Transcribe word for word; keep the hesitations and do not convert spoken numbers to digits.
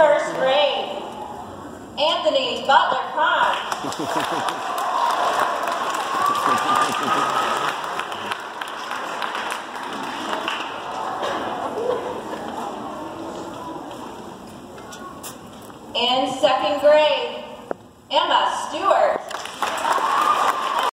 first grade, Anthony Butler Kahn. In second grade, Emma Stewart.